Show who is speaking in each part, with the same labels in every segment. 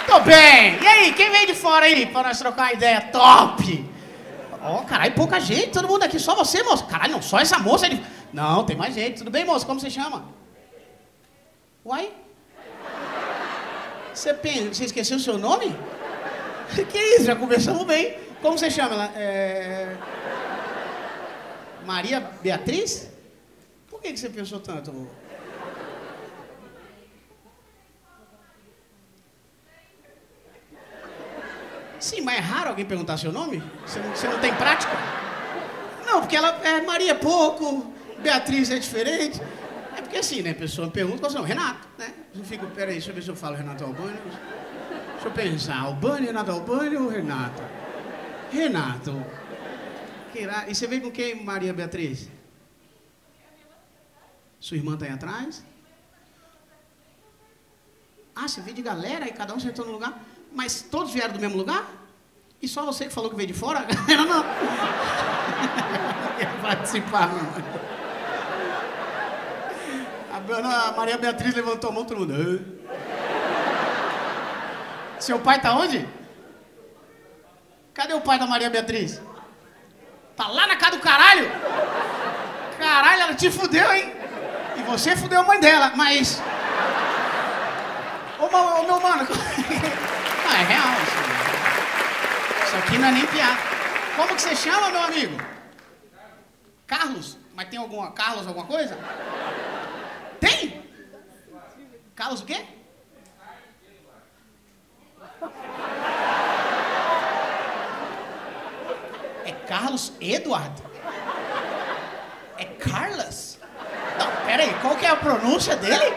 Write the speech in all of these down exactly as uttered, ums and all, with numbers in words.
Speaker 1: Tô bem. E aí, quem veio de fora aí pra nós trocar uma ideia top? Ó, oh, caralho, pouca gente, todo mundo aqui, só você, moça. Caralho, não, só essa moça aí. Não, tem mais gente. Tudo bem, moça? Como você chama? Uai? Você, pensa, você esqueceu o seu nome? Que isso, já conversamos bem. Como você chama? Ela? É... Maria Beatriz? Por que, que você pensou tanto? Sim, mas é raro alguém perguntar seu nome? Você não, você não tem prática? Não, porque ela é Maria pouco, Beatriz é diferente. É porque assim, né? A pessoa me pergunta qual é o seu nome? Renato, né? Eu fico, peraí, deixa eu ver se eu falo Renato Albani. Deixa eu pensar, Albani, Renato Albani ou Renato? Renato. E você veio com quem, Maria Beatriz? Sua irmã tá aí atrás? Ah, você veio de galera e cada um sentou no lugar? Mas todos vieram do mesmo lugar? E só você que falou que veio de fora? Ela não. Não quer participar, não. A Maria Beatriz levantou a mão, todo mundo. Seu pai tá onde? Cadê o pai da Maria Beatriz? Tá lá na casa do caralho? Caralho, ela te fudeu, hein? E você fudeu a mãe dela, mas... Ô, ô meu mano... Não, é real isso. Isso aqui não é nem piada. Como que você chama, meu amigo? Carlos? Mas tem alguma... Carlos alguma coisa? Tem? Carlos o quê? É Carlos Eduardo? É Carlos? Não, peraí, qual que é a pronúncia dele?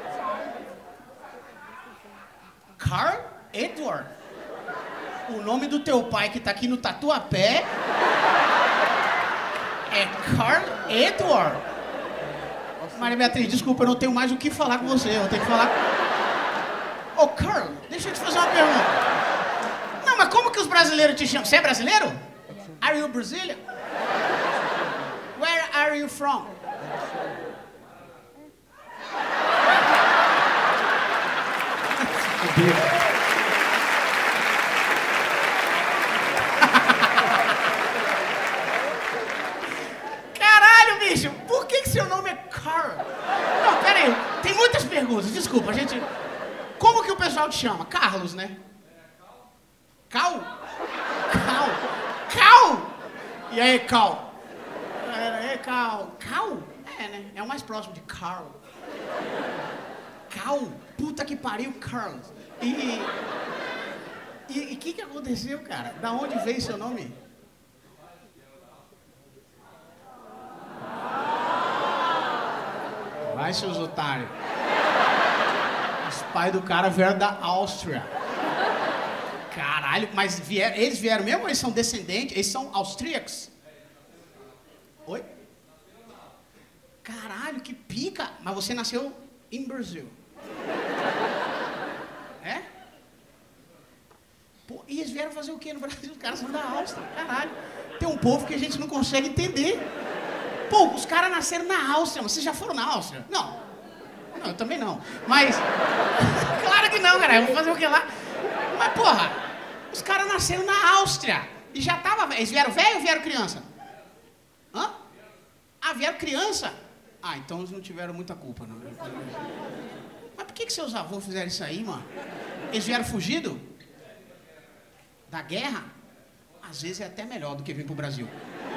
Speaker 1: Carl Edward. O nome do teu pai que tá aqui no Tatuapé é Carl Edward. Maria Beatriz, desculpa, eu não tenho mais o que falar com você, eu tenho que falar... Ô, oh, Carl, deixa eu te fazer uma pergunta. Não, mas como que os brasileiros te chamam? Você é brasileiro? Are you Brazilian? Where are you from? Caralho, bicho, por que que seu nome é Carl? Não, pera aí, tem muitas perguntas, desculpa, a gente... Como que o pessoal te chama? Carlos, né? Cal? Cal? Cal? E aí, Cal? E aí, Cal? Cal? É, né? É o mais próximo de Carl. Cal? Puta que pariu, Carlos. E... E o que que aconteceu, cara? Da onde veio seu nome? Vai, seus otários. Os pais do cara vieram da Áustria. Caralho, mas vieram, eles vieram mesmo ou eles são descendentes? Eles são austríacos? Oi? Caralho, que pica! Mas você nasceu em Brasil. É? Pô, e eles vieram fazer o quê no Brasil? Os caras são da Áustria, caralho. Tem um povo que a gente não consegue entender. Pô, os caras nasceram na Áustria, mas vocês já foram na Áustria? Não. Não, eu também não. Mas... Claro que não, cara. Eu vou fazer o que lá? Mas, porra, os caras nasceram na Áustria. E já tava... Eles vieram velho ou vieram criança? Hã? Ah, vieram criança? Ah, então eles não tiveram muita culpa, não. Mas por que que seus avôs fizeram isso aí, mano? Eles vieram fugido? Da guerra? Às vezes é até melhor do que vir pro Brasil.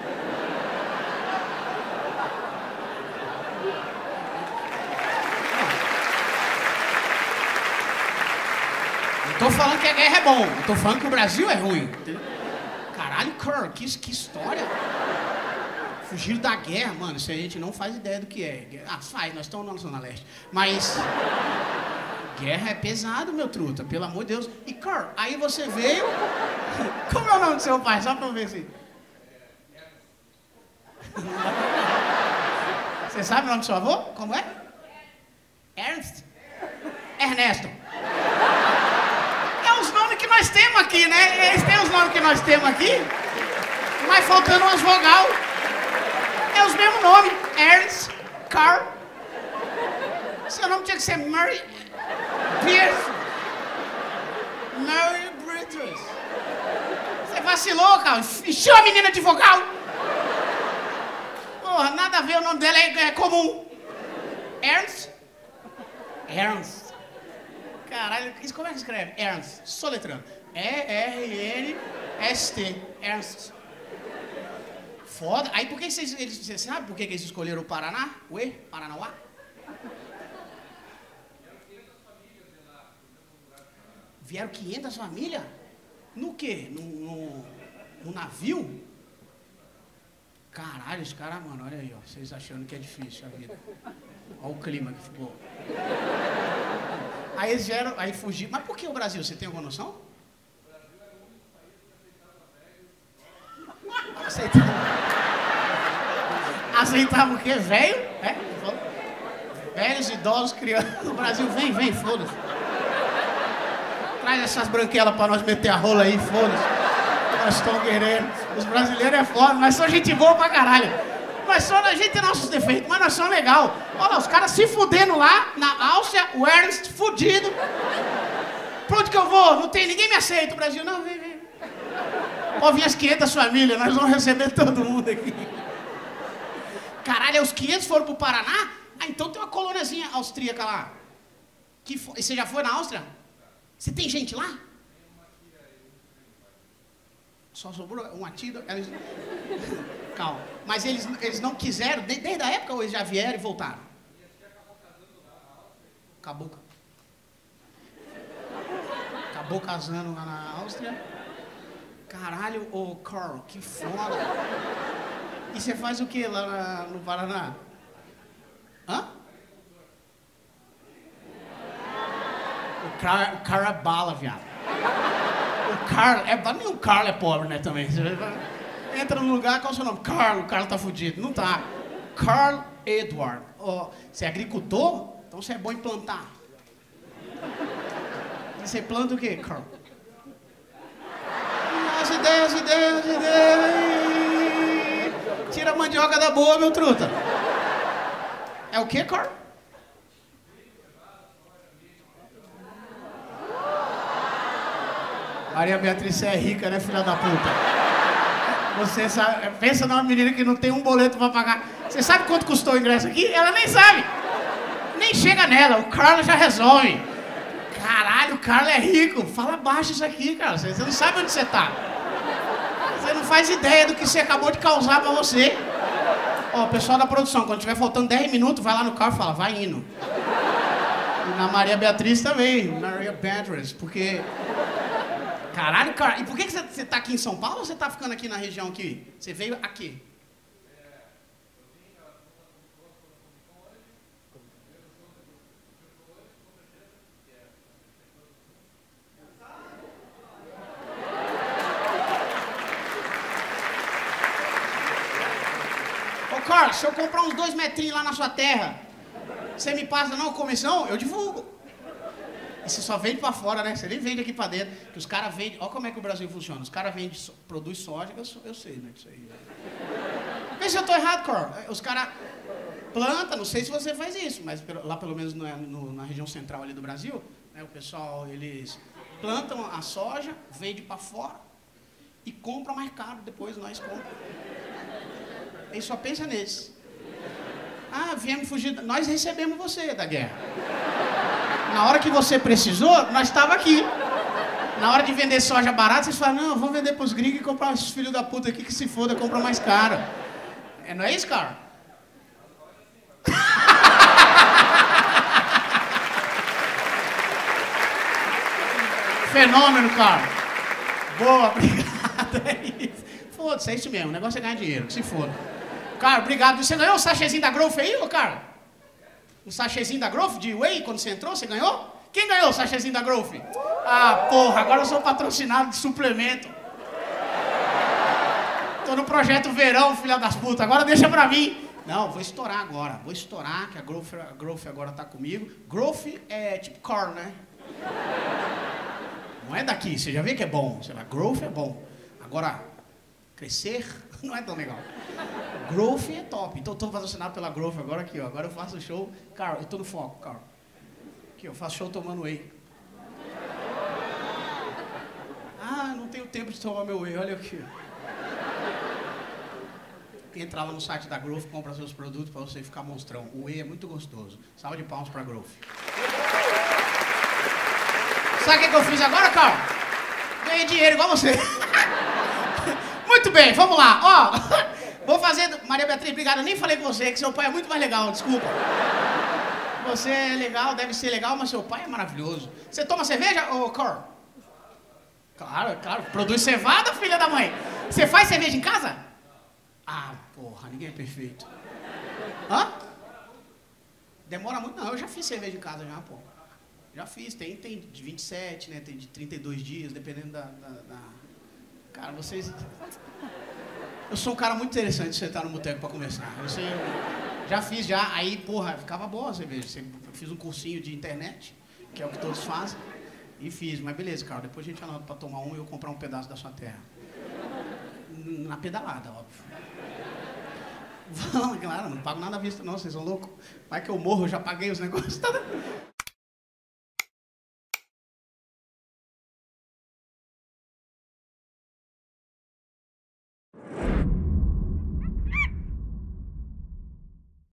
Speaker 1: Não tô falando que a guerra é bom, eu tô falando que o Brasil é ruim. Caralho, Carl, que, que história. Fugiram da guerra, mano, isso a gente não faz ideia do que é. Ah, faz, nós estamos na Zona Leste. Mas... Guerra é pesado, meu truta, pelo amor de Deus. E, Carl, aí você veio... Como é o nome do seu pai? Só pra eu ver assim. Você sabe o nome do seu avô? Como é? Ernst? Ernesto. É os nomes que nós temos aqui, né? Eles têm os nomes que nós temos aqui, mas faltando umas vogal. É os mesmos nomes. Ernst, Carl. Seu nome tinha que ser Murray Pierce. Mary Beatrice. Você vacilou, cara. Encheu a menina de vogal. Porra, nada a ver, o nome dela é, é comum. Ernst? Ernst. Caralho, como é que escreve? Ernst. Soletrando. E R N S T. Ernst. Foda. Aí por que vocês... Eles, você sabe por que eles escolheram o Paraná? Ué? Paranauá? Vieram quinhentas famílias? No quê? No, no, no navio? Caralho, os caras, mano, olha aí, ó. Vocês achando que é difícil a vida. Olha o clima que ficou. Aí eles vieram, aí fugiram. Mas por que o Brasil? Você tem alguma noção? O Brasil era o único país que aceitava velhos. Aceitava. Aceitava o quê? Velho? É? Velhos, idosos, crianças. O Brasil, vem, vem, foda-se. Traz essas branquelas pra nós meter a rola aí, foda-se. Nós estamos querendo. Os brasileiros é foda, nós somos gente boa pra caralho. Nós somos, a gente tem nossos defeitos, mas nós somos legal. Olha lá, os caras se fudendo lá, na Áustria, o Ernst fudido. Pra onde que eu vou? Não tem, ninguém me aceita. O Brasil, não, vem, vem. Pode vir as quinhentas famílias, nós vamos receber todo mundo aqui. Caralho, os quinhentos foram pro Paraná? Ah, então tem uma colôniazinha austríaca lá. Que for... E você já foi na Áustria? Você tem gente lá? Só sobrou uma tira. Eles... Calma. Mas eles, eles não quiseram, desde a época, ou eles já vieram e voltaram? Acabou. Acabou casando lá na Áustria. Caralho, ô Carl, que foda. E você faz o que lá na, no Paraná? Hã? O cara, o cara é bala, viado. O Carl, é, nem o Carl é pobre, né, também. Você entra no lugar, qual é o seu nome? Carl, o Carl tá fudido. Não tá. Carl Edward. Oh, você é agricultor? Então você é bom em plantar. E você planta o quê, Carl? As ideias, as ideias, as ideias. Tira a mandioca da boa, meu truta. É o quê, Carl? Maria Beatriz, você é rica, né, filha da puta? Você sabe, pensa numa menina que não tem um boleto pra pagar. Você sabe quanto custou o ingresso aqui? Ela nem sabe. Nem chega nela, o Carlos já resolve. Caralho, o Carlos é rico. Fala baixo isso aqui, cara. Você não sabe onde você tá. Você não faz ideia do que você acabou de causar pra você. Ó, pessoal da produção, quando tiver faltando dez minutos, vai lá no carro e fala, vai indo. E na Maria Beatriz também, Maria Beatriz, porque... Caralho, cara, e por que que você, você tá aqui em São Paulo ou você tá ficando aqui na região aqui? Você veio aqui? Ô, Carlos, se eu comprar uns dois metrinhos lá na sua terra, você me passa não comissão? Eu divulgo. E você só vende pra fora, né? Você nem vende aqui pra dentro. Que os caras vendem... Olha como é que o Brasil funciona. Os caras vendem, so... produz soja, eu, eu sei, né? Isso aí. Vê se eu tô errado, Carl. Os caras plantam, não sei se você faz isso, mas lá pelo menos no, no, na região central ali do Brasil, né, o pessoal, eles plantam a soja, vendem pra fora e compram mais caro, depois nós compramos. Eles só pensam nesse. Ah, viemos fugir... Nós recebemos você da guerra. Na hora que você precisou, nós estávamos aqui. Na hora de vender soja barata, vocês falam, não, vamos vender pros gringos e comprar esses filhos da puta aqui que se foda, compra mais caro. É, não é isso, cara? Fenômeno, cara. Boa, obrigado. É isso. Foda-se, é isso mesmo. O negócio é ganhar dinheiro, que se foda. Cara, obrigado. Você ganhou o sachêzinho da Growth aí, ô, cara? Um sachêzinho da Growth de whey, quando você entrou, você ganhou? Quem ganhou o sachêzinho da Growth? Ah, porra, agora eu sou patrocinado de suplemento. Tô no projeto verão, filha das putas, agora deixa pra mim. Não, vou estourar agora, vou estourar, que a Growth, a Growth agora tá comigo. Growth é tipo Carl, né? Não é daqui, você já vê que é bom, sei lá, Growth é bom. Agora, crescer não é tão legal. Growth é top. Então eu tô patrocinado pela Growth agora aqui, ó. Agora eu faço show. Carl, eu tô no foco, Carl. Aqui, eu faço show tomando whey. Ah, não tenho tempo de tomar meu whey, olha aqui. Entra lá no site da Growth, compra seus produtos pra você ficar monstrão. O whey é muito gostoso. Salve de palmas pra Growth. Sabe o que, que eu fiz agora, Carl? Ganhei dinheiro igual você. Muito bem, vamos lá. Ó, vou fazer... Maria Beatriz, obrigado. Eu nem falei com você, que seu pai é muito mais legal, desculpa. Você é legal, deve ser legal, mas seu pai é maravilhoso. Você toma cerveja, ô, Carl? Claro, claro. Produz cevada, filha da mãe. Você faz cerveja em casa? Ah, porra, ninguém é perfeito. Hã? Demora muito? Não, eu já fiz cerveja em casa já, pô. Já fiz, tem, tem de vinte e sete, né? Tem de trinta e dois dias, dependendo da, da, da... Cara, vocês... Eu sou um cara muito interessante de sentar no boteco pra conversar. Eu sei, eu já fiz já, aí, porra, ficava boa a cerveja. Eu fiz um cursinho de internet, que é o que todos fazem, e fiz. Mas beleza, cara, depois a gente anota pra tomar um e eu comprar um pedaço da sua terra. Na pedalada, óbvio. Claro, não pago nada à vista não, vocês são loucos. Vai que eu morro, eu já paguei os negócios.